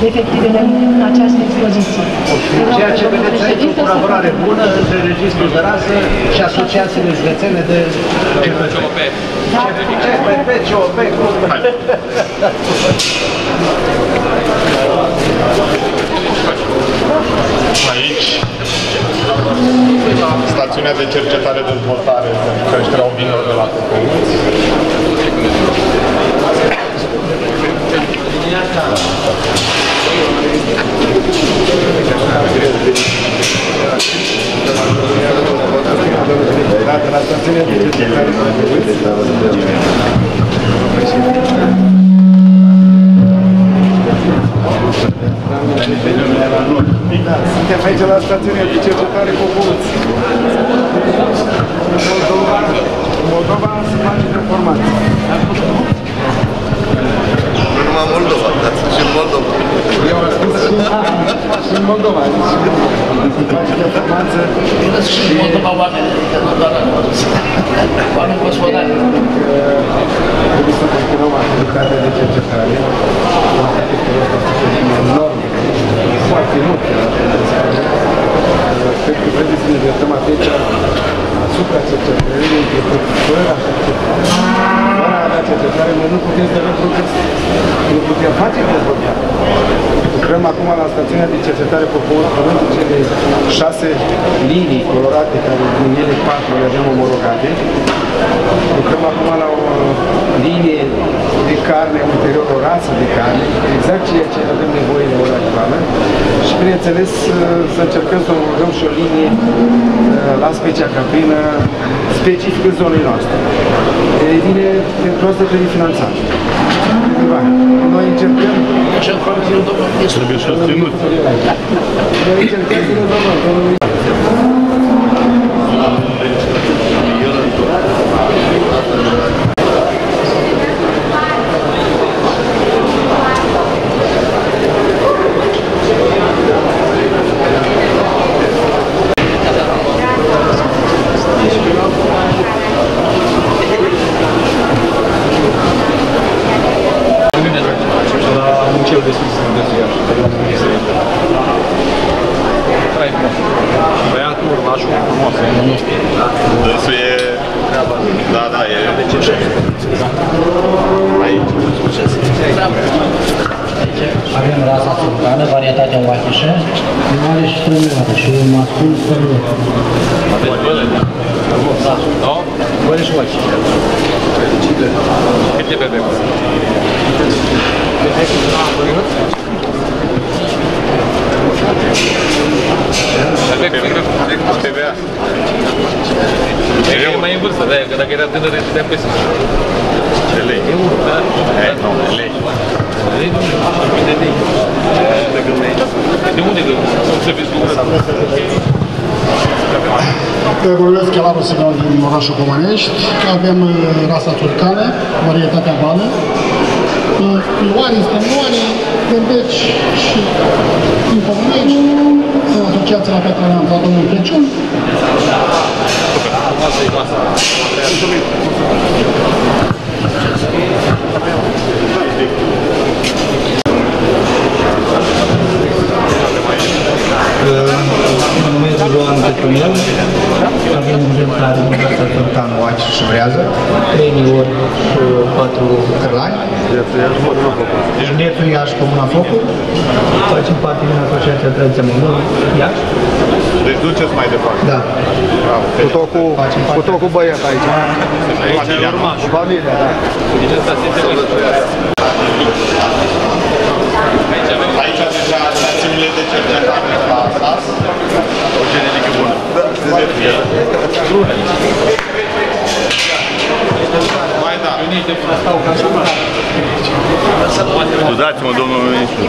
efectivele în această expoziție. Ceea ce vedeți aici, o colaborare bună între Registrul de Rasă și asociațiile județene de CPP. CPP, COP, Aici, stațiunea de cercetare-dezvoltare pentru creșterea ovinelor de la Cocăuți. la stațiunea de cercetare-dezvoltare. Suntem aici la stațiunea de cercetare Cocăuți. Moldova se face de formație. Nu numai Moldova, dar și în Moldova. Eu am spus și în Moldova. Se face de formație. Și în Moldova oameni, nu doar oameni gospodari. Trebuie să continuăm activitatea de cercetare. Enorm. Foarte mult. Cred că trebuie să ne vedem atunci asupra cercetării, fără avea cercetare, noi nu putem să avem progres. Nu putem face dezvoltare. Lucrăm acum la stațiunea de cercetare Cocăuți, cele 6 linii colorate, care din ele 4 le avem omologate. Lucrăm acum la o linie de carne, ulterior o rasă de carne, exact ceea ce avem nevoie de ora actuală. Și bineînțeles să încercăm să omologăm și o linie la specia caprină specifică zonei noastre. E bine, pentru asta trebuie finanțat. Noi încercăm... Trebuie susținut. Noi încercăm să rezolvăm. Băiatul urmașul frumos. Dânsul e... Da, da, e... Aici. Avem rasa sultană, varietatea oachișă, mare și strămioară și mascul strămior. Aveți băle? Da. Da? Băle și oachișă. Câte bebe-uri? TVA. E mai în vârstă, da, că dacă era tânăr, te-am peste. De lei. Da? Nu, de lei. De lei. De unde să fiți Vorbesc Chelarul Simeon din orașul Comănești. Avem rasa turcană, varietatea bală, ioanii, strămoanii, gâmbeci și Comănești. Sunt asociații la pe care am dat domnul Crăciun. Mă numesc Joan Petrunel, avem un exemplar din rasa turcan oachi și brează, 3 miori și 4 cărlani. Județul Iași, Comuna Focul, facem parte din Asociația Tradiția Moldova, Iași. Deci duceți mai departe. Da. Cu tot cu băiat aici. Cu familia, da. Aici deja stațiunile de cercetare la SAS. O genetică bună. Mai da. Scuzați-mă, domnul ministru.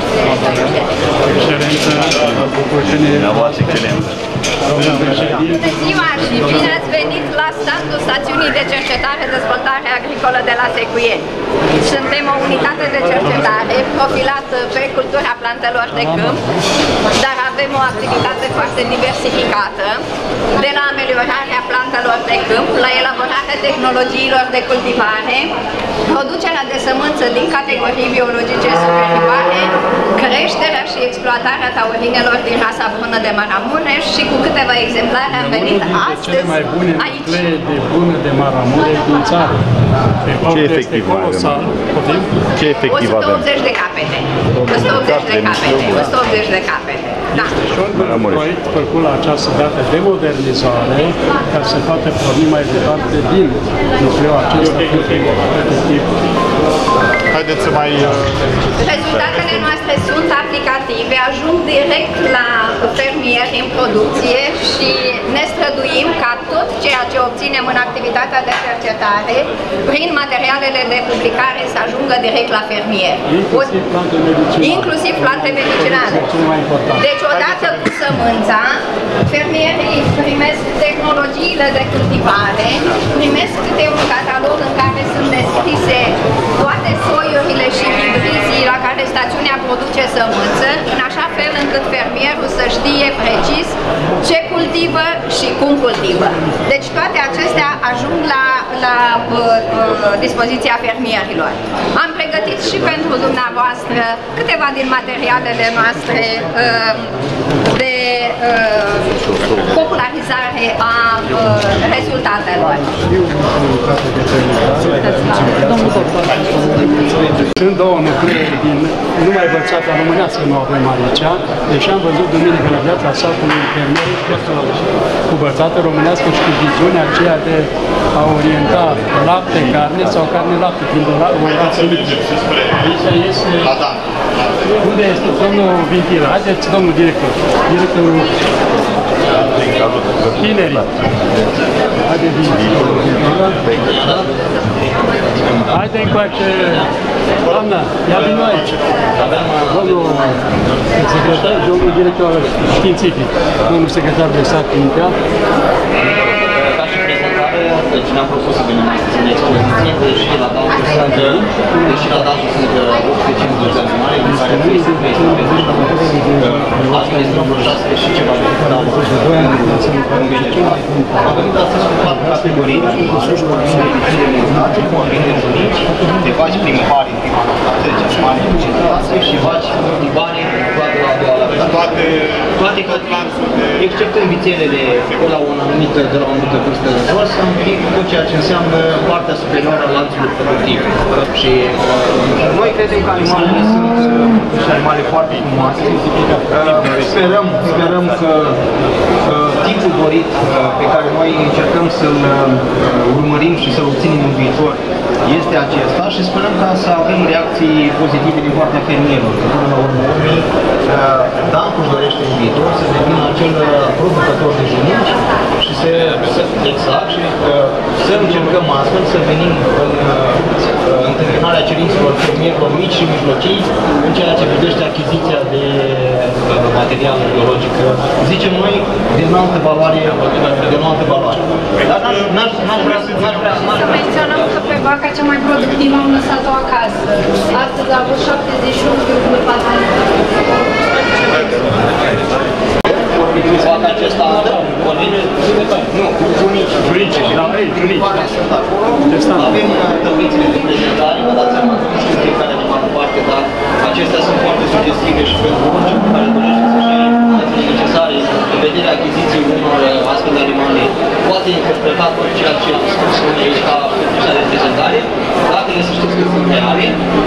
Bună ziua și bine ați venit la standul Stațiunii de Cercetare Dezvoltare Agricolă de la Secuieni. Suntem o unitate de cercetare profilată pe cultura plantelor de câmp, dar avem o activitate foarte diversificată, de la ameliorarea plantelor de câmp, la elaborarea tehnologiilor de cultivare, producerea de sămânță din categorii biologice superioare, creșterea și exploatarea taurinelor din rasa brună de Maramureș și cu câteva exemplare am venit astăzi cele mai bune aici. nuclee de brună de Maramureș din țară. Ce efectiv avem? Ce efectiv avem? 180 de capete. 180 de capete. 180 de capete. Da. Și un proiect făcut la această dată de modernizare ca să poată porni mai departe din nucleul acesta de tip. Haideți să mai... Rezultatele noastre sunt aplicative, ajung direct la fermieri în producție și ne străduim ca tot ceea ce obținem în activitatea de cercetare, prin materialele de publicare, să ajungă direct la fermieri. Inclusiv plante medicinale. Deci, odată cu sămânța, fermierii primesc tehnologiile de cultivare, primesc câte un catalog în care sunt descrise toate soiurile și hibrizii la care stațiunea produce sămânță, în așa fel încât fermierul să știe precis ce cultivă și cum cultivă. Deci toate acestea ajung la dispoziția fermierilor. Am pregătit și pentru dumneavoastră câteva din materialele noastre de popularizare a rezultatelor. Sunt două nuclee din numai bălțata românească nu avem aici, deși am văzut duminică la Viața Satului fermieri cu bălțată românească și cu viziunea aceea de a orienta lapte, carne sau carne-lapte prin o rață mică. Aici este... Unde este domnul Vintilă? Haideți, domnul director. Directorul tinerii. Haide, Vintilă. Haide încoace. Doamna, ia din noi. Domnul secretar, domnul director științific, domnul secretar de stat inițial. Ca și prezentare, deci ne-am propus să venim astăzi în expoziție, deși la datul sunt 850 de animale, din care 300 astăzi este vreo 600 și ceva de în general. Am venit astăzi cu 4 categorii, de vaci primipari în prima notate, deci animale de și vaci cultivare la doua toate exceptând vițelele de la o anumită vârstă de jos, am venit cu tot ceea ce înseamnă partea superioară a lanțului productiv. Și noi credem că animalele sunt animale foarte frumoase. Sperăm că tipul dorit pe care noi încercăm să-l urmărim și să-l obținem în viitor este acesta și sperăm ca să avem reacții pozitive din partea fermierilor. Până la urmă, Dancu își dorește în viitor să devină acel producător de junici și să încercăm astfel să venim în întâmpinarea cerințelor fermierilor mici și mijlocii în ceea ce privește achiziția de material biologic, zicem noi, de înaltă valoare. Dar n-aș vrea să menționăm că pe vaca cea mai productivă am lăsat-o acasă. Astăzi a avut 71,4. Vaca acesta nu, junici. Sunt acolo. Avem tablițele de prezentare, vă dați seama că nu știu fiecare animal în parte, dar acestea sunt foarte sugestive și pentru orice care dorește să-și ia informațiile necesare în vederea achiziției unor astfel de animale. Poate interpreta tot ceea ce am spus aici ca concluzia de prezentare. Datele să știți că sunt reale.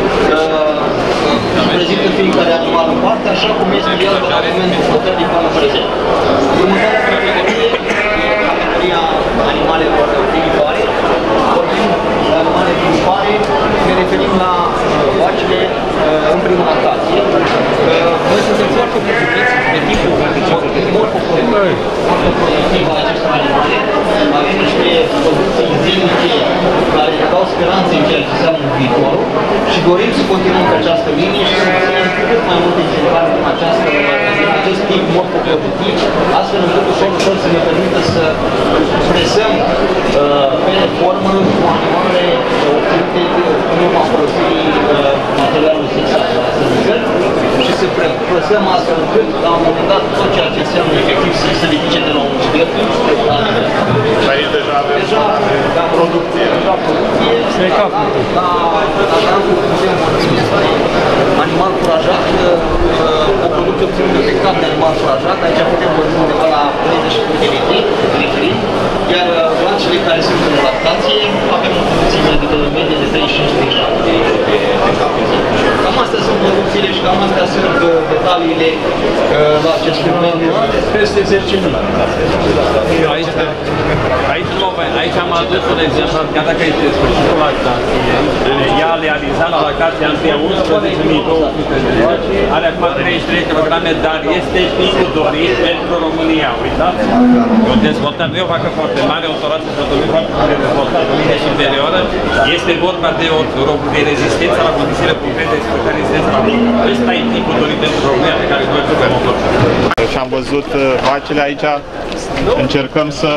Prezintă fiecare animal în parte, așa cum este el pe documentul flotării până în prezent. Următoarea categoria animalelor primipare. Vorbim de animale primipare, ne referim la vacile în primă lactație. Noi suntem foarte preocupați de tipul morfoproductiv al acestor animale. Avem niște producții zilnice care ne dau speranțe în ceea ce înseamnă viitorul și dorim să continuăm pe această linie și să obținem cât mai multe exemplare din acest tip morfoproductiv, astfel încât ușor să ne permită să presăm pe formă cu animalele obținute în urma folosirii materialului fixat la astăzi și să păsăm astfel încât, la un moment dat, tot ceea ce înseamnă efectiv să se ridice de la un subiect. Și aici deja avem producție. La campul putem animal curajat, o producție obținută pe cap de animal curajat, aici putem vorbi undeva la 32 de litri, iar blancele care sunt în lactație avem o producție medie de 35 de litri pe cap. Cam astea sunt producțiile și cam astea sunt detaliile la acest domeniu. Peste 10.000. Aici am adus un exemplu, chiar dacă este sfârșitul lactației, ea a realizat la lactația întâia 11.200 de lei, are acum 33 kg, dar este picul dorit pentru România. Uitați, o dezvoltare, nu e o vacă foarte mare, o torață produs foarte mare dezvoltată, mine și inferioară, este vorba de de rezistență la condițiile concrete pe care este stabilită. Ăsta e picul dorit pentru România pe care noi putem oferi. Și am văzut vacile aici, încercăm să...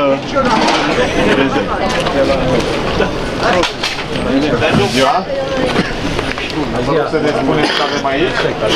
Bună ziua! Vă rog să ne spuneți ce avem aici.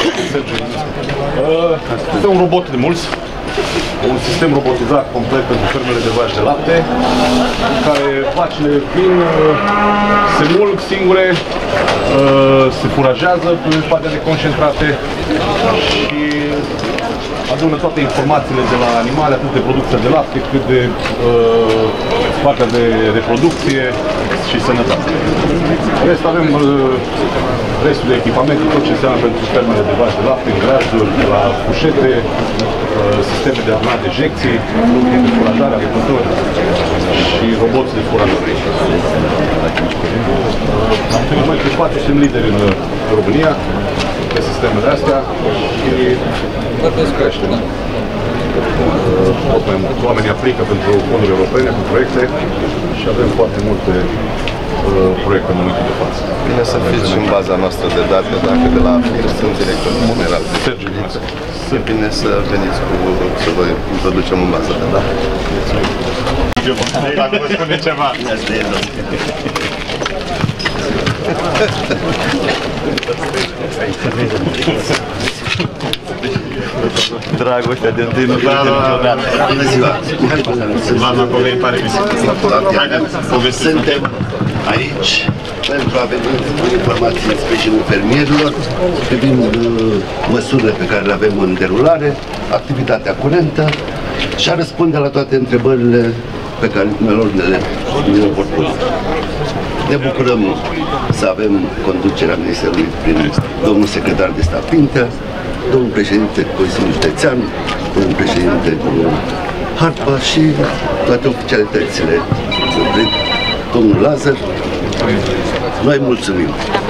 Este un robot de mulți, un sistem robotizat complet pentru fermele de vaci de lapte, în care vacile vin, se mulg singure, se furajează pe partea de concentrate și adună toate informațiile de la animale, atât de producția de lapte, cât de partea de reproducție și sănătate. Rest avem restul de echipamente, tot ce înseamnă pentru fermele de vaci de lapte, îngrajuri, de la fușete, sisteme de adunat de ejecții, producte de furajare, agricultori și roboți de furajare. Am întâlnit mai preocupați, suntem lideri în România pe sistemele astea și crește. Oamenii aplică pentru fonduri europene, pentru proiecte și avem foarte multe proiecte în momentul de față. Bine să fiți și în baza noastră de date, dacă de la FIR sunt director general. E bine să veniți să vă introducem în baza de date. Dacă vă spune ceva. Dragostea de întâi nu trebuie niciodată. Bună ziua! Doamna Covei, pare Suntem aici pentru a veni cu informații în sprijinul fermierilor, privind măsurile pe care le avem în derulare, activitatea curentă și a răspunde la toate întrebările pe care le vor pune. Ne bucurăm să avem conducerea Ministerului prin domnul secretar de stat Pintea, domnul președinte Consiliului Județean, domnul președinte Harpa și toate oficialitățile, domnul Lazar. Noi mulțumim.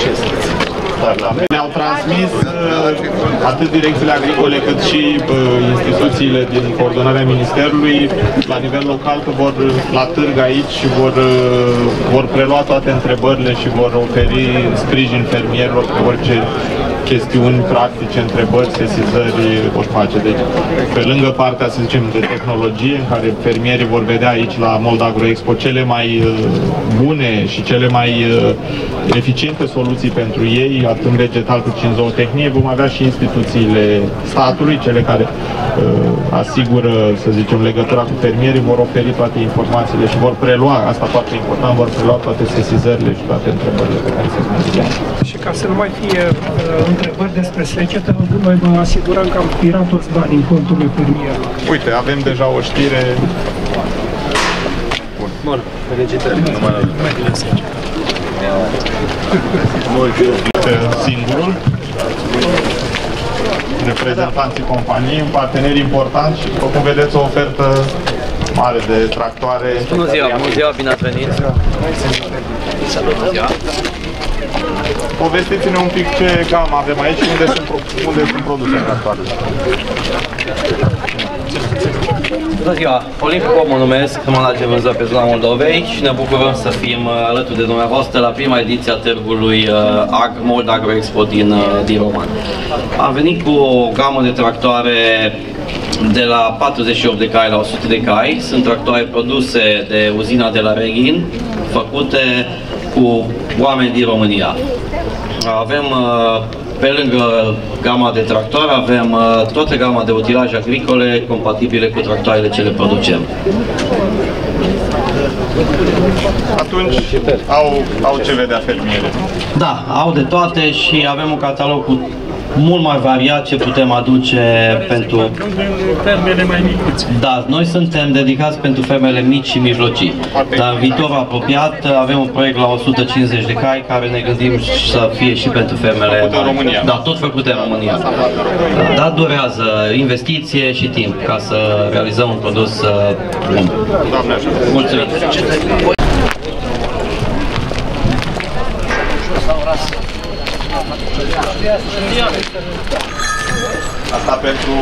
Ne-au transmis atât direcțiile agricole cât și instituțiile din coordonarea Ministerului la nivel local că vor la târg aici și vor prelua toate întrebările și vor oferi sprijin fermierilor pe orice chestiuni practice, întrebări, sesizări vor face. Deci, pe lângă partea, să zicem, de tehnologie, în care fermierii vor vedea aici la Moldagro Expo cele mai bune și cele mai eficiente soluții pentru ei, atât în vegetal cât și în zootehnie, vom avea și instituțiile statului, cele care asigură, să zicem, legătura cu fermierii, vor oferi toate informațiile și vor prelua, asta foarte important, vor prelua toate sesizările și toate întrebările pe care se spune. Și ca să nu mai fie întrebări despre secetă, noi vă asigurăm că am pirat toți banii în conturile fermierilor. Uite, avem deja o știre. Bun, felicitări. Singurul, reprezentanții companiei, un partener important și, după cum vedeți, o ofertă mare de tractoare. Bună ziua, bine ați venit! Salut! Povestiți-ne un pic ce gamă avem aici și unde sunt produse tractoarele. Bună ziua! Olimpic mă numesc, manager vânzări pe zona Moldovei și ne bucurăm să fim alături de dumneavoastră la prima ediție a târgului Moldagro Expo din Roman. Am venit cu o gamă de tractoare de la 48 de cai la 100 de cai. Sunt tractoare produse de uzina de la Reghin, făcute cu oameni din România. Avem Pe lângă gama de tractoare avem toată gama de utilaje agricole compatibile cu tractoarele ce le producem. Atunci au ce vedea fermiere. Da, au de toate și avem un catalog mult mai variat ce putem aduce pentru fermele mai micuțe. Da, noi suntem dedicați pentru fermele mici și mijlocii. Dar în viitor apropiat avem un proiect la 150 de cai care ne gândim să fie și pentru fermele făcute în România. Da, tot făcute în România. Dar durează investiție și timp ca să realizăm un produs bun. Doamne ajută. Mulțumim. Asta pentru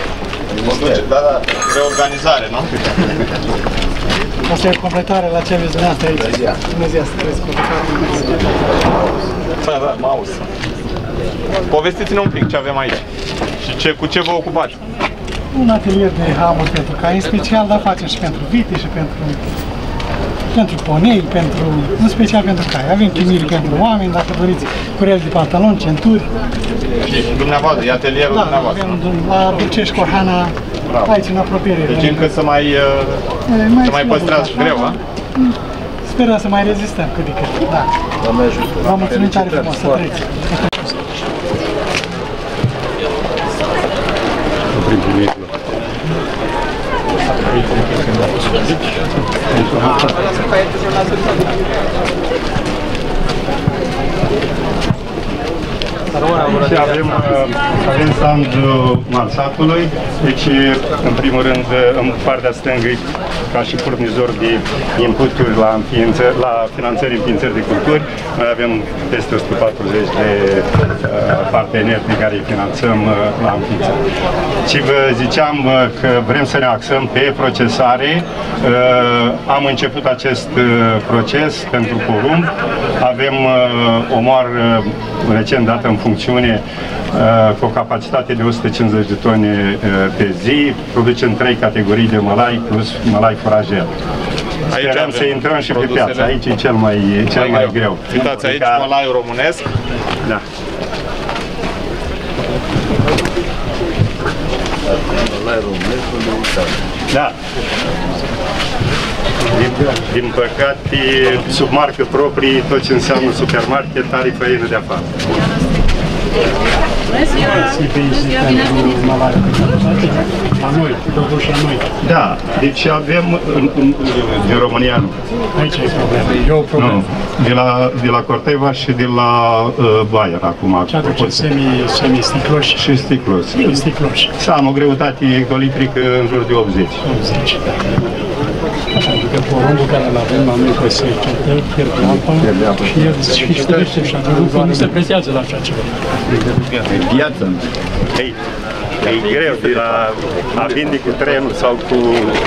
reorganizare, nu? Asta e o completare la ce aveți dumneavoastră aici. Bună ziua, să trăiesc completare. Da, mă auzi. Povestiți-ne un pic ce avem aici și cu ce vă ocupați. Un atelier de hamuri pentru cai, special, dar facem și pentru vite și pentru ponei, în special pentru cai. Avem chimiri pentru oameni, dacă doriți, cureli de pantaloni, centuri. Și dumneavoastră, e atelierul dumneavoastră. Avem la Dulcești Corhana, aici în apropiere. Deci încă să mai păstrați și greu, a? Sperăm să mai rezistăm cât de cât, da. Vă mulțumim tare frumos, să trăiți. Și avem standul Marsatului, deci în primul rând în partea stângă ca și furnizor de inputuri la finanțări înființări de culturi. Noi avem peste 140 de parteneri pe care îi finanțăm la înființări. Și vă ziceam că vrem să ne axăm pe procesare. Am început acest proces pentru porumb. Avem o moară recent dată în funcțiune cu o capacitate de 150 de tone pe zi. Producem 3 categorii de mălai plus mălai furajer. Sperăm să intrăm și pe piață. Aici e cel mai greu. Uitați aici mălaiul românesc. Da. Da. Din păcate, sub marcă proprie, tot ce înseamnă supermarket are făină de afară. Da, deci avem din România nu. Aici e problema, e o problemă. De la Corteva și de la Bayer acum. Ce aduce semi-sticloși? Și sticloși. Sticloși. Să am o greutate hectolitrică în jur de 80. 80. Pentru că porumbul care îl avem la noi pe secetă, pierde apa și el și stărește și atunci nu se pretează la așa ceva. E viață. E greu de a vinde cu trenul sau cu...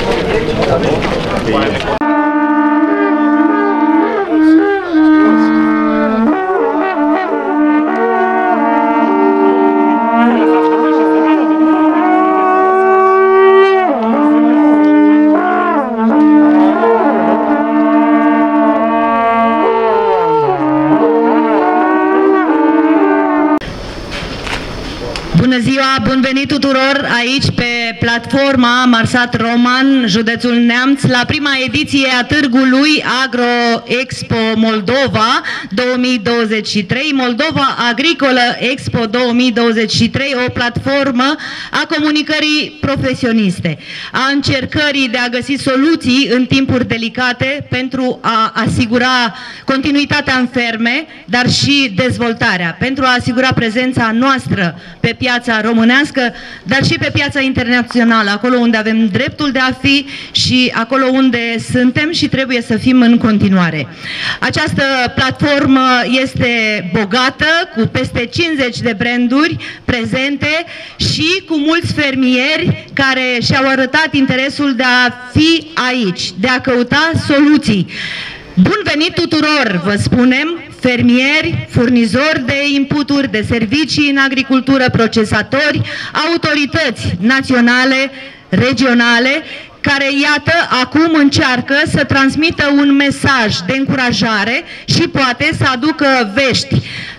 Bună ziua, bun venit tuturor aici pe platforma Marsat Roman, județul Neamț, la prima ediție a târgului Agro Expo Moldova 2023, Moldova Agricolă Expo 2023, o platformă a comunicării profesioniste, a încercării de a găsi soluții în timpuri delicate pentru a asigura continuitatea în ferme, dar și dezvoltarea, pentru a asigura prezența noastră pe piața românească, dar și pe piața internațională, acolo unde avem dreptul de a fi și acolo unde suntem și trebuie să fim în continuare. Această platformă este bogată, cu peste 50 de branduri prezente și cu mulți fermieri care și-au arătat interesul de a fi aici, de a căuta soluții. Bun venit tuturor, vă spunem, fermieri, furnizori de inputuri, de servicii în agricultură, procesatori, autorități naționale, regionale, care, iată, acum încearcă să transmită un mesaj de încurajare și poate să aducă vești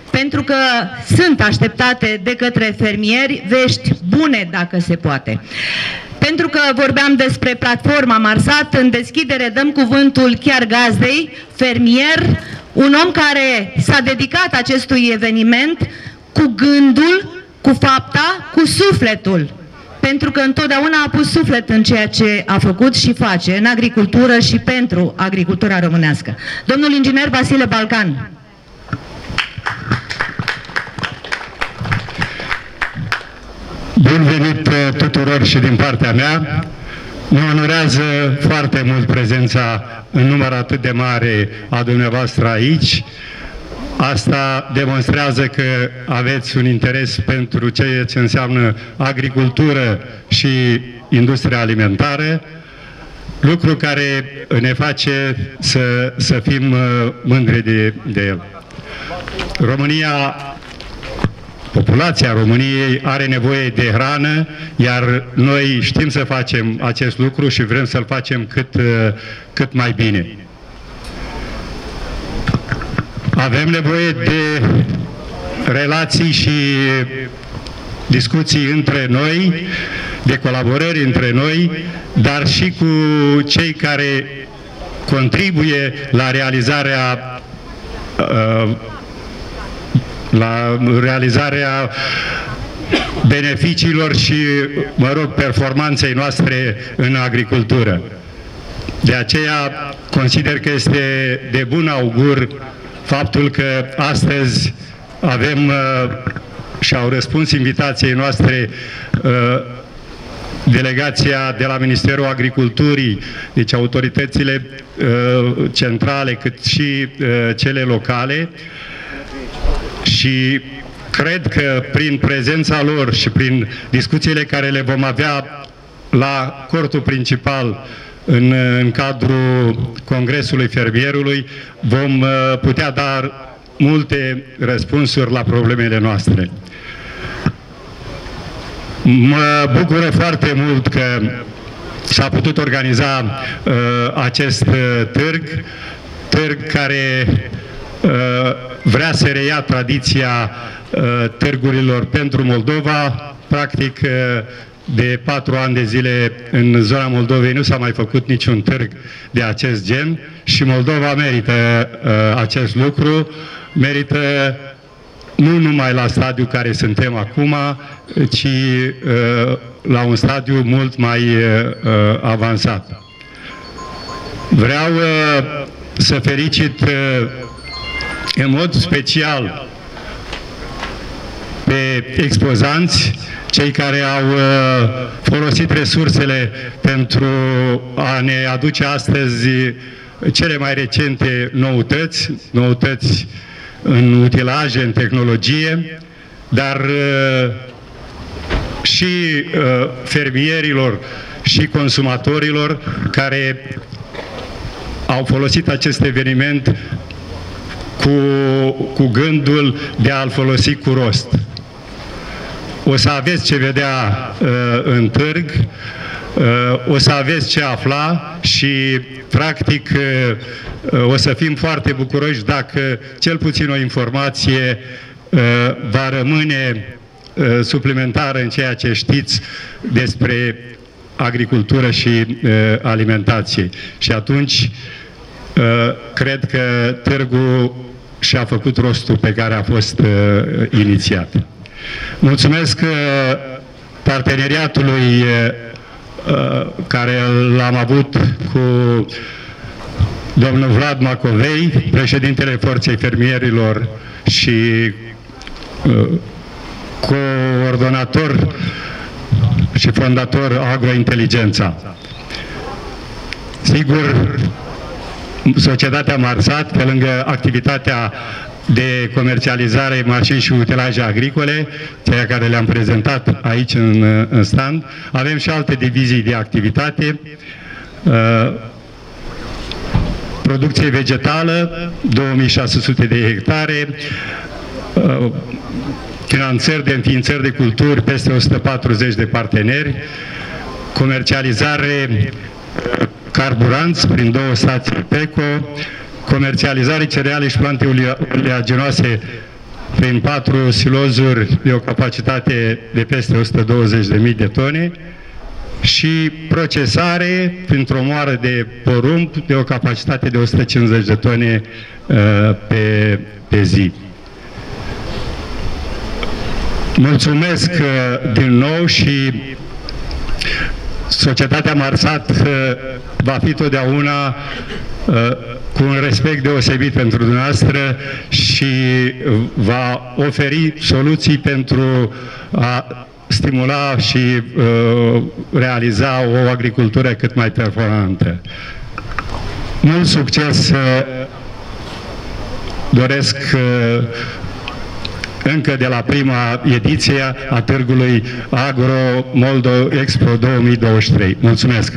pentru că sunt așteptate de către fermieri vești bune, dacă se poate. Pentru că vorbeam despre platforma Marsat, în deschidere dăm cuvântul chiar gazdei, fermier, un om care s-a dedicat acestui eveniment cu gândul, cu fapta, cu sufletul. Pentru că întotdeauna a pus suflet în ceea ce a făcut și face, în agricultură și pentru agricultura românească. Domnul inginer Vasile Balcan. Bun venit tuturor și din partea mea. Ne onorează foarte mult prezența în număr atât de mare a dumneavoastră aici. Asta demonstrează că aveți un interes pentru ceea ce înseamnă agricultură și industria alimentară, lucru care ne face să fim mândri de el. Populația României are nevoie de hrană, iar noi știm să facem acest lucru și vrem să-l facem cât mai bine. Avem nevoie de relații și discuții între noi, de colaborări între noi, dar și cu cei care contribuie la realizarea beneficiilor și, performanței noastre în agricultură. De aceea consider că este de bun augur faptul că astăzi avem și au răspuns invitației noastre delegația de la Ministerul Agriculturii, deci autoritățile centrale cât și cele locale, și cred că prin prezența lor și prin discuțiile care le vom avea la cortul principal în cadrul Congresului Fermierului, vom putea da multe răspunsuri la problemele noastre. Mă bucură foarte mult că s-a putut organiza acest târg care vrea să reia tradiția târgurilor pentru Moldova. Practic, de 4 ani de zile în zona Moldovei nu s-a mai făcut niciun târg de acest gen și Moldova merită acest lucru, merită nu numai la stadiul care suntem acum, ci la un stadiu mult mai avansat. Vreau să felicit în mod special pe expozanți, cei care au folosit resursele pentru a ne aduce astăzi cele mai recente noutăți în utilaje, în tehnologie, dar și fermierilor și consumatorilor care au folosit acest eveniment cu gândul de a-l folosi cu rost. O să aveți ce vedea în târg, o să aveți ce afla și, practic, o să fim foarte bucuroși dacă cel puțin o informație va rămâne suplimentară în ceea ce știți despre agricultură și alimentație. Și atunci, cred că târgul și-a făcut rostul pe care a fost inițiat. Mulțumesc parteneriatului care l-am avut cu domnul Vlad Macovei, președintele Forței Fermierilor și coordonator și fondator Agrointeligența. Sigur, societatea Marsat, pe lângă activitatea de comercializare mașini și utilaje agricole, ceea care le-am prezentat aici în stand, avem și alte divizii de activitate, producție vegetală, 2600 de hectare, finanțări de înființări de culturi, peste 140 de parteneri, comercializare carburanți prin 2 stații PECO, comercializare cereale și plante oleaginoase prin 4 silozuri de o capacitate de peste 120.000 de tone și procesare printr-o moară de porumb de o capacitate de 150 de tone pe zi. Mulțumesc din nou și societatea Marsat va fi totdeauna cu un respect deosebit pentru dumneavoastră și va oferi soluții pentru a stimula și realiza o agricultură cât mai performantă. Mult succes doresc încă de la prima ediție a târgului Agro Moldo Expo 2023. Mulțumesc!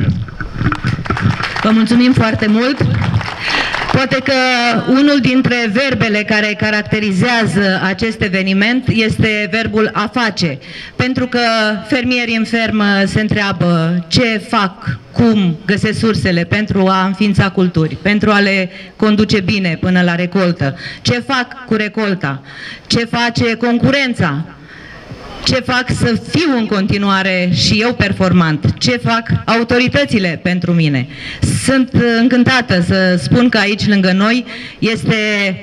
Vă mulțumim foarte mult! Poate că unul dintre verbele care caracterizează acest eveniment este verbul a face, pentru că fermierii în fermă se întreabă ce fac, cum găsesc sursele pentru a înființa culturi, pentru a le conduce bine până la recoltă, ce fac cu recolta, ce face concurența, ce fac să fiu în continuare și eu performant, ce fac autoritățile pentru mine. Sunt încântată să spun că aici lângă noi este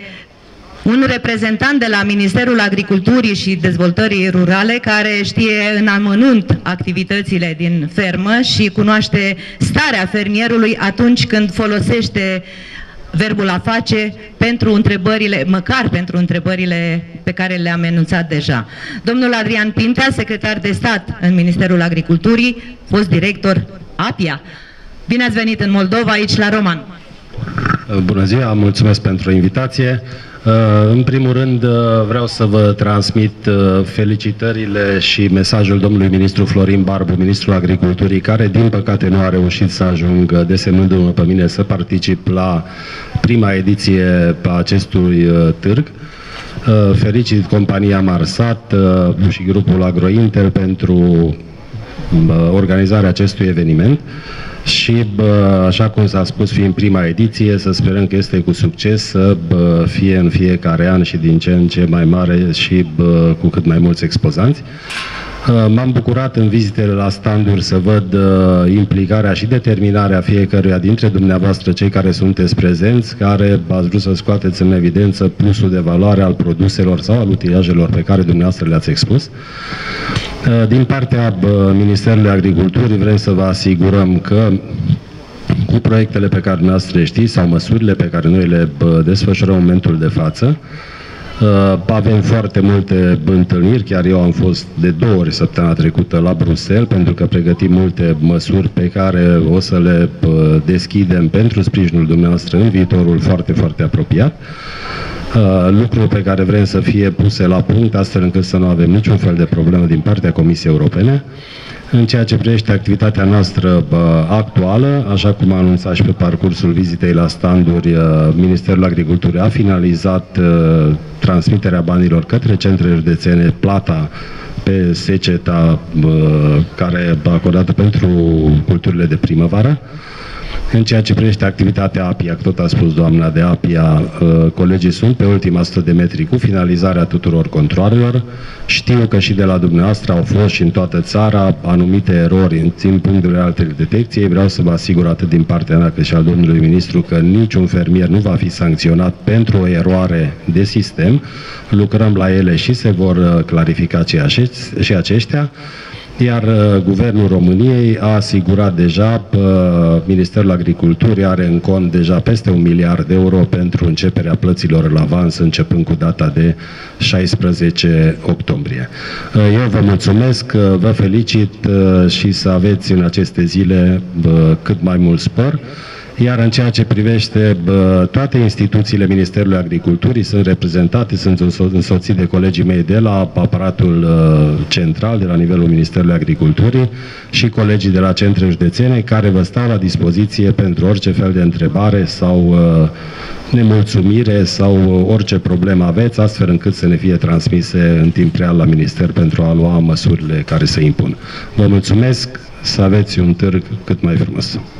un reprezentant de la Ministerul Agriculturii și Dezvoltării Rurale care știe în amănunt activitățile din fermă și cunoaște starea fermierului atunci când folosește verbul a face pentru întrebările, măcar pentru întrebările pe care le-am enunțat deja. Domnul Adrian Pintea, secretar de stat în Ministerul Agriculturii, fost director APIA. Bine ați venit în Moldova, aici la Roman. Bună ziua, mulțumesc pentru invitație. În primul rând vreau să vă transmit felicitările și mesajul domnului ministru Florin Barbu, ministrul Agriculturii, care din păcate nu a reușit să ajungă, desemnându-mă pe mine să particip la prima ediție a acestui târg. Felicit compania Marsat și grupul Agrointer pentru organizarea acestui eveniment. Și, așa cum s-a spus, fiind prima ediție, să sperăm că este cu succes, să fie în fiecare an și din ce în ce mai mare și cu cât mai mulți expozanți. M-am bucurat în vizitele la standuri să văd implicarea și determinarea fiecăruia dintre dumneavoastră, cei care sunteți prezenți, care ați vrut să scoateți în evidență plusul de valoare al produselor sau al utilajelor pe care dumneavoastră le-ați expus. Din partea Ministerului Agriculturii vrem să vă asigurăm că cu proiectele pe care dumneavoastră le știți sau măsurile pe care noi le desfășurăm în momentul de față, avem foarte multe întâlniri, chiar eu am fost de 2 ori săptămâna trecută la Bruxelles, pentru că pregătim multe măsuri pe care o să le deschidem pentru sprijinul dumneavoastră în viitorul foarte, foarte apropiat. Lucruri pe care vrem să fie puse la punct, astfel încât să nu avem niciun fel de problemă din partea Comisiei Europene. În ceea ce privește activitatea noastră actuală, așa cum a anunțat și pe parcursul vizitei la standuri, Ministerul Agriculturii a finalizat transmiterea banilor către centrele județene, plata pe seceta care a acordată pentru culturile de primăvară. În ceea ce privește activitatea APIA, tot a spus doamna de APIA, colegii sunt pe ultima 100 de metri cu finalizarea tuturor controalelor. Știu că și de la dumneavoastră au fost și în toată țara anumite erori în punctele alte detecției. Vreau să vă asigur atât din partea mea cât și al domnului ministru că niciun fermier nu va fi sancționat pentru o eroare de sistem. Lucrăm la ele și se vor clarifica și aceștia. Iar Guvernul României a asigurat deja, Ministerul Agriculturii are în cont deja peste 1 miliard de euro pentru începerea plăților la avans, începând cu data de 16 octombrie. Eu vă mulțumesc, vă felicit și să aveți în aceste zile cât mai mult spor. Iar în ceea ce privește toate instituțiile Ministerului Agriculturii sunt reprezentate, sunt însoțit de colegii mei de la aparatul central, de la nivelul Ministerului Agriculturii și colegii de la centre județene care vă stau la dispoziție pentru orice fel de întrebare sau nemulțumire sau orice problemă aveți, astfel încât să ne fie transmise în timp real la Minister pentru a lua măsurile care se impun. Vă mulțumesc, să aveți un târg cât mai frumos.